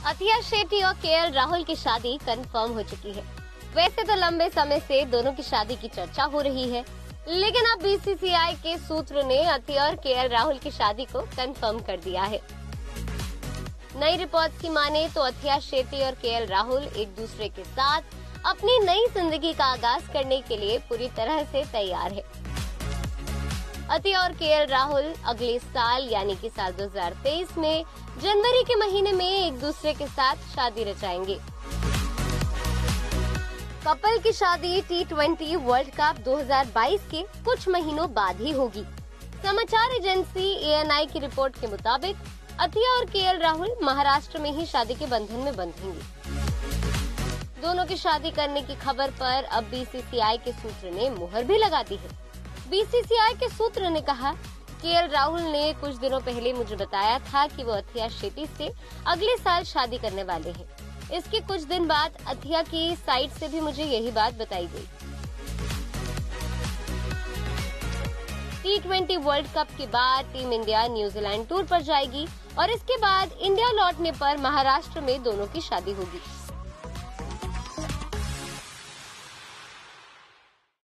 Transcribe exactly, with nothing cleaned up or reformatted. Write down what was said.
अथिया शेट्टी और केएल राहुल की शादी कंफर्म हो चुकी है। वैसे तो लंबे समय से दोनों की शादी की चर्चा हो रही है, लेकिन अब बीसीसीआई के सूत्र ने अथिया और केएल राहुल की शादी को कंफर्म कर दिया है। नई रिपोर्ट्स की माने तो अथिया शेट्टी और केएल राहुल एक दूसरे के साथ अपनी नई जिंदगी का आगाज करने के लिए पूरी तरह से तैयार है। अथिया और केएल राहुल अगले साल यानी कि साल दो हज़ार तेईस में जनवरी के महीने में एक दूसरे के साथ शादी रचाएंगे। कपल की शादी टी ट्वेंटी वर्ल्ड कप दो हज़ार बाईस के कुछ महीनों बाद ही होगी। समाचार एजेंसी ए एन आई की रिपोर्ट के मुताबिक अथिया और केएल राहुल महाराष्ट्र में ही शादी के बंधन में बंधेंगे। दोनों की शादी करने की खबर पर अब बीसीसीआई के सूत्र ने मुहर भी लगा दी है। बीसीसीआई के सूत्र ने कहा, केएल राहुल ने कुछ दिनों पहले मुझे बताया था कि वो अथिया शेट्टी से अगले साल शादी करने वाले हैं। इसके कुछ दिन बाद अथिया की साइड से भी मुझे यही बात बताई गई। टी ट्वेंटी वर्ल्ड कप के बाद टीम इंडिया न्यूजीलैंड टूर पर जाएगी और इसके बाद इंडिया लौटने पर महाराष्ट्र में दोनों की शादी होगी।